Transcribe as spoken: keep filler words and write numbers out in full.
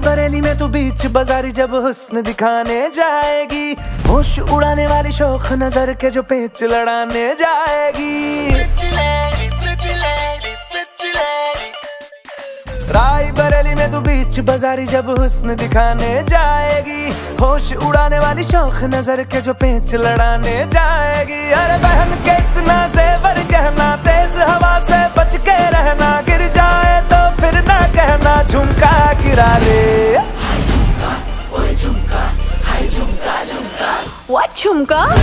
बरेली में तू बीच बाजारी जब हुस्न दिखाने जाएगी, होश उड़ाने वाली शौक नजर के जो पेच लड़ाने जाएगी। राय बरेली में तू बीच बाजारी जब हुस्न दिखाने जाएगी, होश उड़ाने वाली शौक नजर के जो पेच लड़ाने जाएगी। अरे बहन के इतना जेवर गहना, तेज हवा से बच के रहना, गिर जाए तो फिर ना कहना झुमका गिरा ले। हाय झुमका, ओए झुमका, हाय झुमका झुमका। What झुमका?